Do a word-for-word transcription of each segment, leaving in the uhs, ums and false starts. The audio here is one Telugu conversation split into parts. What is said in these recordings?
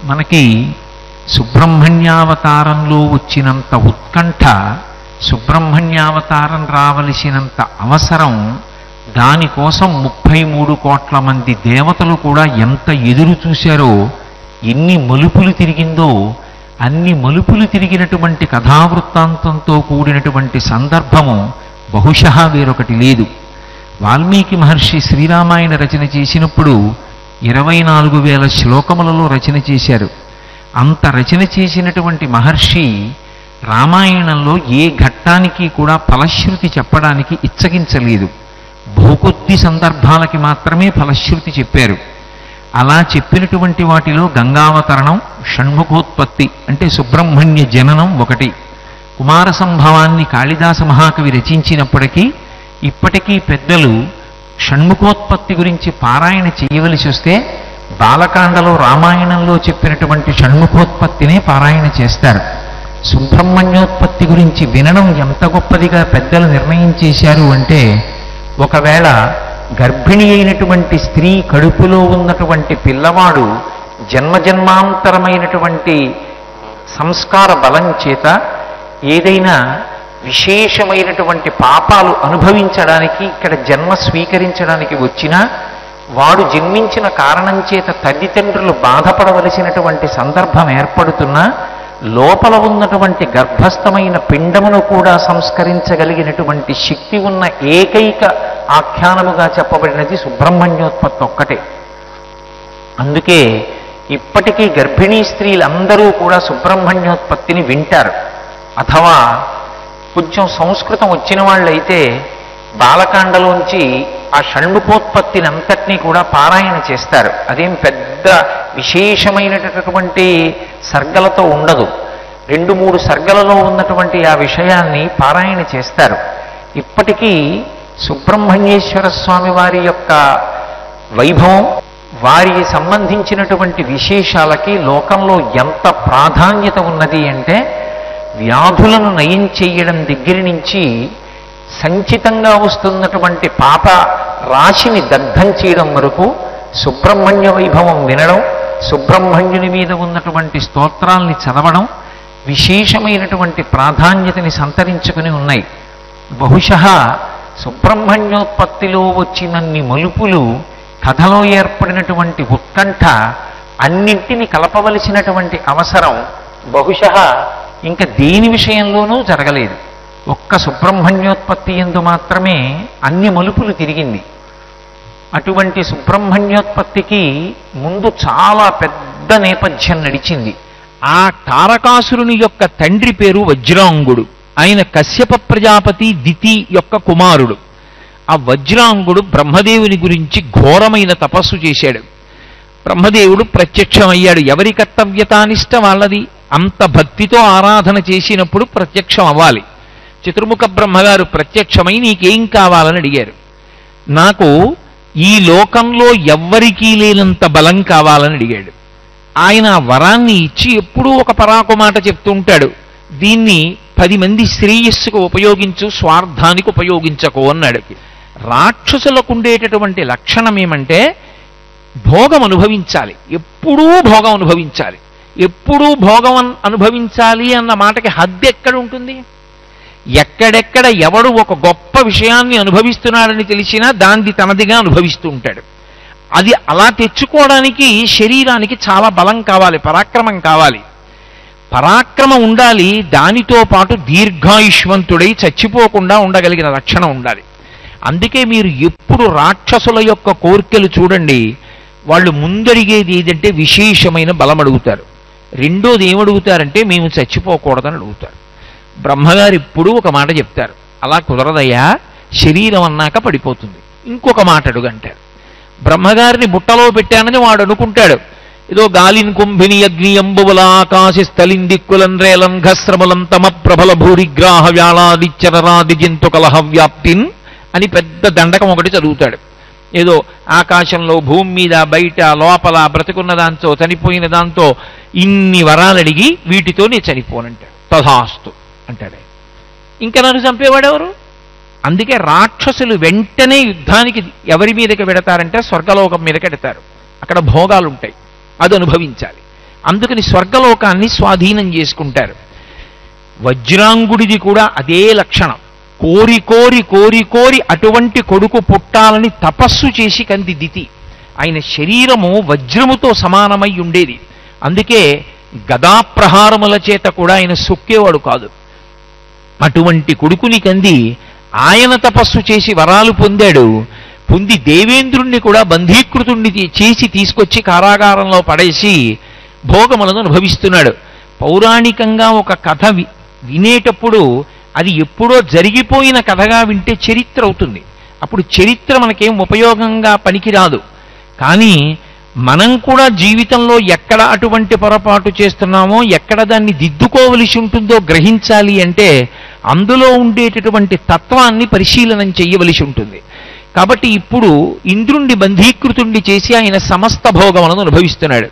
మనకి సుబ్రహ్మణ్యావతారంలో వచ్చినంత ఉత్కంఠ, సుబ్రహ్మణ్యావతారం రావలసినంత అవసరం, దానికోసం ముప్పై మూడు కోట్ల మంది దేవతలు కూడా ఎంత ఎదురు చూశారో, ఎన్ని మలుపులు తిరిగిందో, అన్ని మలుపులు తిరిగినటువంటి కథావృత్తాంతంతో కూడినటువంటి సందర్భము బహుశः వేరొకటి లేదు. వాల్మీకి మహర్షి శ్రీరామాయణ రచన చేసినప్పుడు ఇరవై నాలుగు వేల శ్లోకములలో రచన చేశారు. అంత రచన చేసినటువంటి మహర్షి రామాయణంలో ఏ ఘట్టానికి కూడా ఫలశ్రుతి చెప్పడానికి ఇచ్చగించలేదు. బహుకొద్ది సందర్భాలకి మాత్రమే ఫలశ్రుతి చెప్పారు. అలా చెప్పినటువంటి వాటిలో గంగావతరణం, షణ్ముఖోత్పత్తి అంటే సుబ్రహ్మణ్య జననం ఒకటి. కుమార సంభవాన్ని కాళిదాస మహాకవి రచించినప్పటికీ ఇప్పటికీ పెద్దలు షణ్ముఖోత్పత్తి గురించి పారాయణ చేయవలసి వస్తే బాలకాండలో రామాయణంలో చెప్పినటువంటి షణ్ముఖోత్పత్తినే పారాయణ చేస్తారు. సుబ్రహ్మణ్యోత్పత్తి గురించి వినడం ఎంత గొప్పదిగా పెద్దలు నిర్ణయం చేశారు అంటే, ఒకవేళ గర్భిణి అయినటువంటి స్త్రీ కడుపులో ఉన్నటువంటి పిల్లవాడు జన్మజన్మాంతరమైనటువంటి సంస్కార బలం చేత ఏదైనా విశేషమైనటువంటి పాపాలు అనుభవించడానికి ఇక్కడ జన్మ స్వీకరించడానికి వచ్చినా, వాడు జన్మించిన కారణం చేత తల్లిదండ్రులు బాధపడవలసినటువంటి సందర్భం ఏర్పడుతున్నా, లోపల ఉన్నటువంటి గర్భస్థమైన పిండమును కూడా సంస్కరించగలిగినటువంటి శక్తి ఉన్న ఏకైక ఆఖ్యానముగా చెప్పబడినది సుబ్రహ్మణ్యోత్పత్తి ఒక్కటే. అందుకే ఇప్పటికీ గర్భిణీ స్త్రీలందరూ కూడా సుబ్రహ్మణ్యోత్పత్తిని వింటారు. అథవా కొంచెం సంస్కృతం వచ్చిన వాళ్ళైతే బాలకాండలోంచి ఆ షణ్ముఖోత్పత్తిని అంతటినీ కూడా పారాయణ చేస్తారు. అదేం పెద్ద విశేషమైనటువంటి సర్గలతో ఉండదు. రెండు మూడు సర్గలలో ఉన్నటువంటి ఆ విషయాన్ని పారాయణ చేస్తారు. ఇప్పటికీ సుబ్రహ్మణ్యేశ్వర స్వామి వారి యొక్క వైభవం, వారికి సంబంధించినటువంటి విశేషాలకి లోకంలో ఎంత ప్రాధాన్యత ఉన్నది అంటే, వ్యాధులను నయం చేయడం దగ్గర నుంచి సంచితంగా వస్తున్నటువంటి పాప రాశిని దగ్ధం చేయడం వరకు సుబ్రహ్మణ్య వైభవం వినడం, సుబ్రహ్మణ్యుని మీద ఉన్నటువంటి స్తోత్రాల్ని చదవడం విశేషమైనటువంటి ప్రాధాన్యతని సంతరించుకుని ఉన్నాయి. బహుశः సుబ్రహ్మణ్యోత్పత్తిలో వచ్చినన్ని మలుపులు, కథలో ఏర్పడినటువంటి ఉత్కంఠ, అన్నింటినీ కలపవలసినటువంటి అవసరం బహుశः ఇంకా దేని విషయంలోనూ జరగలేదు. ఒక్క సుబ్రహ్మణ్యోత్పత్తి యందు మాత్రమే అన్ని మలుపులు తిరిగింది. అటువంటి సుబ్రహ్మణ్యోత్పత్తికి ముందు చాలా పెద్ద నేపథ్యం నడిచింది. ఆ తారకాసురుని యొక్క తండ్రి పేరు వజ్రాంగుడు. ఆయన కశ్యప ప్రజాపతి దితి యొక్క కుమారుడు. ఆ వజ్రాంగుడు బ్రహ్మదేవుని గురించి ఘోరమైన తపస్సు చేశాడు. బ్రహ్మదేవుడు ప్రత్యక్షమయ్యాడు. ఎవరి కర్తవ్యతానిష్ట వాళ్ళది. అంత భక్తితో ఆరాధన చేసినప్పుడు ప్రత్యక్షం అవ్వాలి. చతుర్ముఖ బ్రహ్మగారు ప్రత్యక్షమై నీకేం కావాలని అడిగారు. నాకు ఈ లోకంలో ఎవ్వరికీ లేనంత బలం కావాలని అడిగాడు. ఆయన వరాన్ని ఇచ్చి ఎప్పుడూ ఒక పరాకు మాట చెప్తూ ఉంటాడు, దీన్ని పది మంది శ్రేయస్సుకు ఉపయోగించు, స్వార్థానికి ఉపయోగించకు అన్నాడు. రాక్షసులకు ఉండేటటువంటి లక్షణం ఏమంటే భోగం అనుభవించాలి, ఎప్పుడూ భోగం అనుభవించాలి. ఎప్పుడూ భోగం అనుభవించాలి అన్న మాటకి హద్దు ఎక్కడ ఉంటుంది? ఎక్కడెక్కడ ఎవడు ఒక గొప్ప విషయాన్ని అనుభవిస్తున్నాడని తెలిసినా దాన్ని తనదిగా అనుభవిస్తూ ఉంటాడు. అది అలా తెచ్చుకోవడానికి శరీరానికి చాలా బలం కావాలి, పరాక్రమం కావాలి. పరాక్రమం ఉండాలి, దానితో పాటు దీర్ఘాయుష్మంతుడై చచ్చిపోకుండా ఉండగలిగిన లక్షణం ఉండాలి. అందుకే మీరు ఎప్పుడు రాక్షసుల యొక్క కోర్కెలు చూడండి, వాళ్ళు ముందడిగేది ఏదంటే విశేషమైన బలం అడుగుతారు. రెండోది ఏమడుగుతారంటే మేము చచ్చిపోకూడదని అడుగుతారు. బ్రహ్మగారు ఇప్పుడు ఒక మాట చెప్తారు, అలా కుదరదయ్యా, శరీరం అన్నాక పడిపోతుంది. ఇంకొక మాట అడుగంటారు. బ్రహ్మగారిని బుట్టలో పెట్టానని వాడు అనుకుంటాడు, ఏదో గాలిన్ కుంభిని అగ్ని అంబువల ఆకాశి స్థలిన్ దిక్కులన్ రేలన్ ఘస్రములం తమ ప్రభల భూరిగ్రాహ వ్యాళాదిచ్చరాది జంతు కలహ వ్యాప్తిన్ అని పెద్ద దండకం ఒకటి చదువుతాడు. ఏదో ఆకాశంలో, భూమి మీద, బయట, లోపల బ్రతుకున్న దాంతో, చనిపోయిన దాంతో ఇన్ని వరాలడిగి వీటితో నేను చనిపోనంటాడు. తథాస్తు అంటాడు. ఇంకా నన్ను చంపేవాడెవరు? అందుకే రాక్షసులు వెంటనే యుద్ధానికి ఎవరి మీదకి వెడతారంటే స్వర్గలోకం మీదకి వెడతారు. అక్కడ భోగాలు ఉంటాయి, అది అనుభవించాలి. అందుకని స్వర్గలోకాన్ని స్వాధీనం చేసుకుంటారు. వజ్రాంగుడిది కూడా అదే లక్షణం. కోరి కోరి కోరి కోరి అటువంటి కొడుకు పుట్టాలని తపస్సు చేసి కంది దితి. ఆయన శరీరము వజ్రముతో సమానమై ఉండేది. అందుకే గదాప్రహారముల చేత కూడా ఆయన సొక్కేవాడు కాదు. అటువంటి కొడుకుని కంది ఆయన తపస్సు చేసి వరాలు పొందాడు. పొంది దేవేంద్రుణ్ణి కూడా బంధీకృతుణ్ణి చేసి తీసుకొచ్చి కారాగారంలో పడేసి భోగములను అనుభవిస్తున్నాడు. పౌరాణికంగా ఒక కథ వి వినేటప్పుడు అది ఎప్పుడో జరిగిపోయిన కథగా వింటే చరిత్ర అవుతుంది. అప్పుడు చరిత్ర మనకేం ఉపయోగంగా పనికిరాదు. కానీ మనం కూడా జీవితంలో ఎక్కడ అటువంటి పొరపాటు చేస్తున్నామో, ఎక్కడ దాన్ని దిద్దుకోవలసి ఉంటుందో గ్రహించాలి అంటే అందులో ఉండేటటువంటి తత్వాన్ని పరిశీలనం చేయవలసి ఉంటుంది. కాబట్టి ఇప్పుడు ఇంద్రుణ్ణి బంధీకృతుణ్ణి చేసి ఆయన సమస్త భోగములను అనుభవిస్తున్నాడు.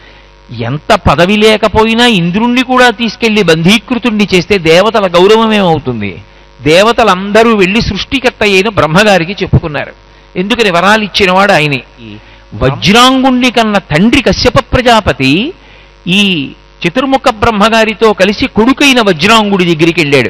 ఎంత పదవి లేకపోయినా ఇంద్రుణ్ణి కూడా తీసుకెళ్లి బంధీకృతుణ్ణి చేస్తే దేవతల గౌరవం ఏమవుతుంది? దేవతలందరూ వెళ్ళి సృష్టికర్త అయిన బ్రహ్మగారికి చెప్పుకున్నారు. ఎందుకని వరాలు ఇచ్చినవాడు ఆయనే. వజ్రాంగుణ్ణి కన్న తండ్రి కశ్యప ప్రజాపతి ఈ చతుర్ముఖ బ్రహ్మగారితో కలిసి కొడుకైన వజ్రాంగుడి దగ్గరికి వెళ్ళాడు.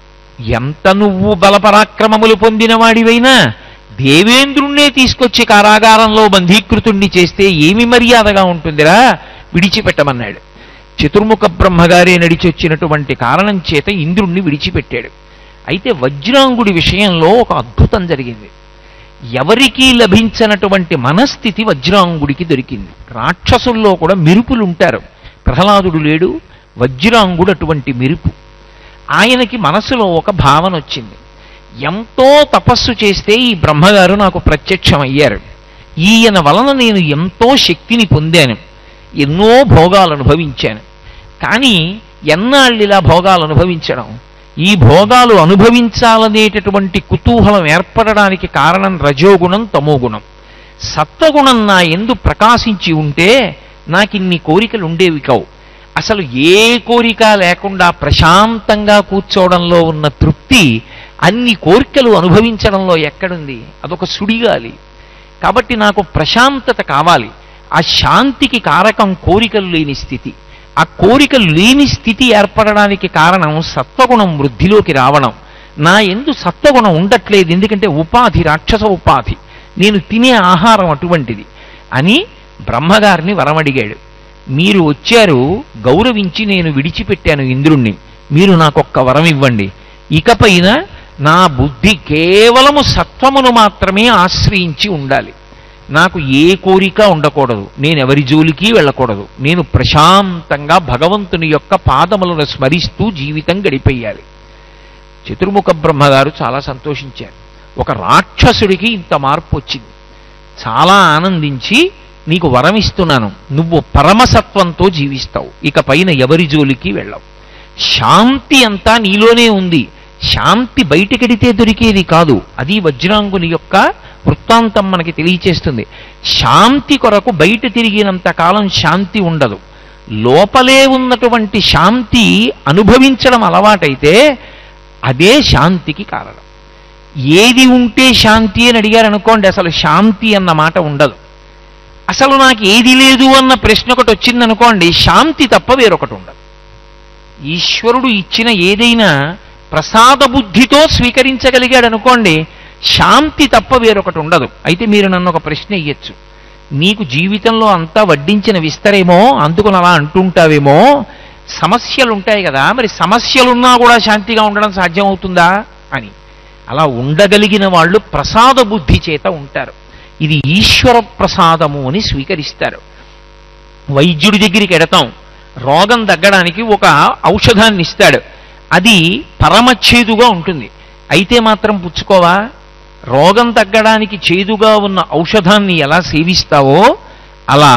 ఎంత నువ్వు బలపరాక్రమములు పొందినవాడివైనా దేవేంద్రుణ్ణే తీసుకొచ్చి కారాగారంలో బంధీకృతుణ్ణి చేస్తే ఏమి మర్యాదగా ఉంటుందిరా, విడిచిపెట్టమన్నాడు. చతుర్ముఖ బ్రహ్మగారే నడిచొచ్చినటువంటి కారణం చేత ఇంద్రుణ్ణి విడిచిపెట్టాడు. అయితే వజ్రాంగుడి విషయంలో ఒక అద్భుతం జరిగింది. ఎవరికీ లభించినటువంటి మనస్థితి వజ్రాంగుడికి దొరికింది. రాక్షసుల్లో కూడా మెరుపులు ఉంటారు. ప్రహ్లాదుడు లేడు, వజ్రాంగుడు అటువంటి మెరుపు. ఆయనకి మనసులో ఒక భావన వచ్చింది. ఎంతో తపస్సు చేస్తే ఈ బ్రహ్మగారు నాకు ప్రత్యక్షమయ్యారు. ఈయన వలన నేను ఎంతో శక్తిని పొందాను, ఎన్నో భోగాలు అనుభవించాను. కానీ ఎన్నాళ్ళు ఇలా భోగాలు అనుభవించడం? ఈ భోగాలు అనుభవించాలనేటటువంటి కుతూహలం ఏర్పడడానికి కారణం రజోగుణం, తమోగుణం. సత్వగుణం నా యందు ప్రకాశించి ఉంటే నాకిన్ని కోరికలు ఉండేవి కావు. అసలు ఏ కోరిక లేకుండా ప్రశాంతంగా కూర్చోవడంలో ఉన్న తృప్తి అన్ని కోరికలు అనుభవించడంలో ఎక్కడుంది? అదొక సుడిగాలి. కాబట్టి నాకు ప్రశాంతత కావాలి. ఆ శాంతికి కారకం కోరికలు లేని స్థితి. ఆ కోరికలు లేని స్థితి ఏర్పడడానికి కారణం సత్వగుణం వృద్ధిలోకి రావడం. నా యందు సత్వగుణం ఉండట్లేదు, ఎందుకంటే ఉపాధి రాక్షస ఉపాధి, నేను తినే ఆహారం అటువంటిది అని బ్రహ్మగారిని వరమడిగాడు. మీరు వచ్చారు, గౌరవించి నేను విడిచిపెట్టాను ఇంద్రుణ్ణి, మీరు నాకొక్క వరం ఇవ్వండి. ఇకపైన నా బుద్ధి కేవలము సత్వమును మాత్రమే ఆశ్రయించి ఉండాలి. నాకు ఏ కోరిక ఉండకూడదు, నేను ఎవరి జోలికి వెళ్ళకూడదు, నేను ప్రశాంతంగా భగవంతుని యొక్క పాదములను స్మరిస్తూ జీవితం గడిపేయాలి. చతుర్ముఖ బ్రహ్మగారు చాలా సంతోషించారు. ఒక రాక్షసుడికి ఇంత మార్పు వచ్చింది. చాలా ఆనందించి, నీకు వరం ఇస్తున్నాను, నువ్వు పరమసత్వంతో జీవిస్తావు, ఇక పైన ఎవరి జోలికి వెళ్ళవు. శాంతి అంతా నీలోనే ఉంది. శాంతి బయటకెడితే దొరికేది కాదు. అది వజ్రాంగుని యొక్క వృత్తాంతం మనకి తెలియచేస్తుంది. శాంతి కొరకు బయట తిరిగినంత కాలం శాంతి ఉండదు. లోపలే ఉన్నటువంటి శాంతి అనుభవించడం అలవాటైతే అదే శాంతికి కారణం. ఏది ఉంటే శాంతి అని అడిగారు అనుకోండి, అసలు శాంతి అన్న మాట ఉండదు. అసలు నాకు ఏది లేదు అన్న ప్రశ్న ఒకటి వచ్చిందనుకోండి, శాంతి తప్ప వేరొకటి ఉండదు. ఈశ్వరుడు ఇచ్చిన ఏదైనా ప్రసాద బుద్ధితో స్వీకరించగలిగాడు అనుకోండి, శాంతి తప్ప వేరొకటి ఉండదు. అయితే మీరు నన్ను ఒక ప్రశ్న ఇయ్యచ్చు, నీకు జీవితంలో అంతా వడ్డించిన విస్తరేమో అందుకు అలా అంటుంటావేమో, సమస్యలు ఉంటాయి కదా, మరి సమస్యలున్నా కూడా శాంతిగా ఉండడం సాధ్యం అవుతుందా అని. అలా ఉండగలిగిన వాళ్ళు ప్రసాద బుద్ధి చేత ఉంటారు. ఇది ఈశ్వర ప్రసాదము అని స్వీకరిస్తారు. వైద్యుడి దగ్గరికి ఎడతాం, రోగం తగ్గడానికి ఒక ఔషధాన్ని ఇస్తాడు, అది పరమచేదుగా ఉంటుంది, అయితే మాత్రం పుచ్చుకోవా? రోగం తగ్గడానికి చేదుగా ఉన్న ఔషధాన్ని ఎలా సేవిస్తావో అలా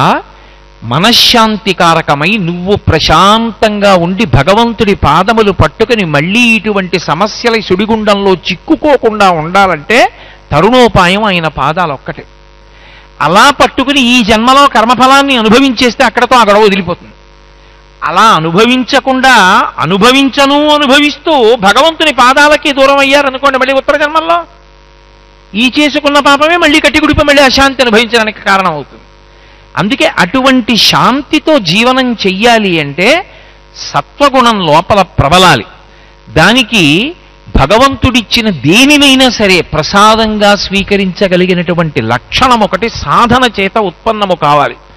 మనశ్శాంతికారకమై నువ్వు ప్రశాంతంగా ఉండి భగవంతుడి పాదములు పట్టుకుని మళ్ళీ ఇటువంటి సమస్యల సుడిగుండంలో చిక్కుకోకుండా ఉండాలంటే తరుణోపాయం ఆయన పాదాలు ఒక్కటే. అలా పట్టుకుని ఈ జన్మలో కర్మఫలాన్ని అనుభవించేస్తే అక్కడతో ఆ గొడవ వదిలిపోతుంది. అలా అనుభవించకుండా అనుభవించను అనుభవిస్తూ భగవంతుని పాదాలకి దూరం అయ్యారనుకోండి, మళ్ళీ ఉత్తర జన్మల్లో ఈ చేసుకున్న పాపమే మళ్ళీ కట్టిగుడిపై మళ్ళీ అశాంతి అనుభవించడానికి కారణం అవుతుంది. అందుకే అటువంటి శాంతితో జీవనం చెయ్యాలి అంటే సత్వగుణం లోపల ప్రబలాలి. దానికి భగవంతుడిచ్చిన దేనినైనా సరే ప్రసాదంగా స్వీకరించగలిగినటువంటి లక్షణం ఒకటి సాధన చేత ఉత్పన్నము కావాలి.